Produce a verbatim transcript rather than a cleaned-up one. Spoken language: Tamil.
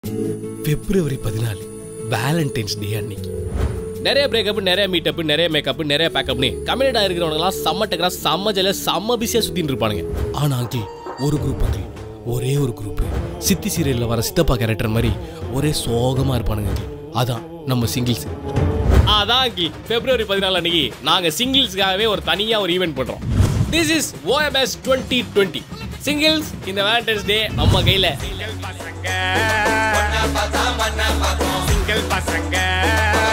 பிப்ரவரி பதினாலு வேலண்டைன்ஸ் டே அன்னைக்கு நிறைய பிரேக்கப், நிறைய மீட்டப், நிறைய மேக்கப், நிறைய பேக்கப்னு கம்யூனிட்டா இருக்கிறவங்கலாம் செம்ம டக்கரா செம்ம ஜல செம்ம பிஸியா சுத்தின்னு இருப்பானுங்க. ஆனா அங்கிள் ஒரு குரூப் அங்கிள், ஒரே ஒரு குரூப் சித்தி சீரியல்ல வர சித்தப்பா கேரக்டர் மாதிரி ஒரே சோகமா இருப்பானுங்க அங்கிள். அதான் நம்ம சிங்கிள்ஸ். அதான் அங்கிள் பிப்ரவரி பதினாலு அன்னைக்கு நாங்க சிங்கிள்ஸ்க்காகவே ஒரு தனியா ஒரு ஈவென்ட் பண்றோம். This is O M S twenty twenty. Singles இந்த வேலண்டைன்ஸ் டே நம்ம கையில. சிங்கிள் பசங்க